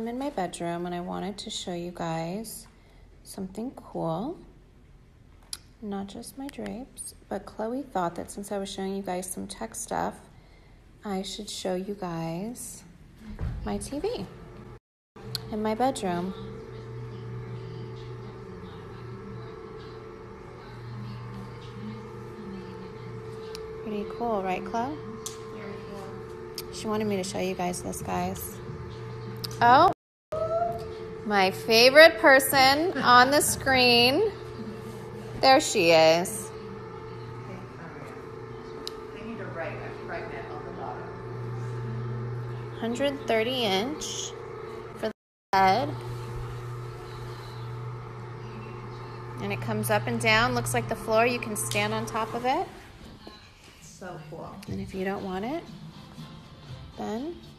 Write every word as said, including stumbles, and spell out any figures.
I'm in my bedroom and I wanted to show you guys something cool. Not just my drapes, but Chloe thought that since I was showing you guys some tech stuff, I should show you guys my T V in my bedroom. Pretty cool, right, Chloe? Very cool. She wanted me to show you guys this, guys. Oh, my favorite person on the screen. There she is. They need to write a pregnant on the bottom. one hundred thirty inch for the bed. And it comes up and down. Looks like the floor. You can stand on top of it. So cool. And if you don't want it, then